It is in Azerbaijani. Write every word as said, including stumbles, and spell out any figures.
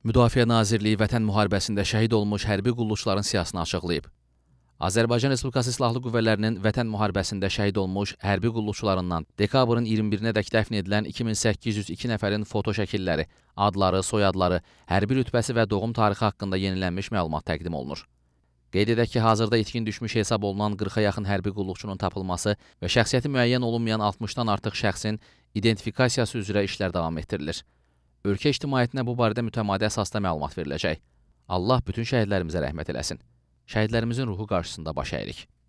Müdafiə Nazirliyi Vətən müharibəsində şəhid olmuş hərbi qulluqçuların siyahısını açıqlayıb. Azərbaycan Respublikası Silahlı Qüvvələrinin Vətən müharibəsində şəhid olmuş hərbi qulluqçularından dekabrın iyirmi birinə dək dəfn edilən iki min səkkiz yüz iki nəfərin foto şəkilləri, adları, soyadları, hərbi rütbəsi və doğum tarixi haqqında yenilənmiş məlumat təqdim olunur. Qeyd edək ki, hazırda itkin düşmüş hesab olunan qırxa yaxın hərbi qulluqçunun tapılması və şəxsiyyəti müəyyən olunmayan altmışdan artıq şəxsin identifikasiyası üzrə işlər davam etdirilir. Ölkə ictimaiyyətinə bu barədə mütəmadi əsasda məlumat veriləcək. Allah bütün şəhidlərimizə rəhmət eləsin. Şəhidlərimizin ruhu qarşısında baş əyirik.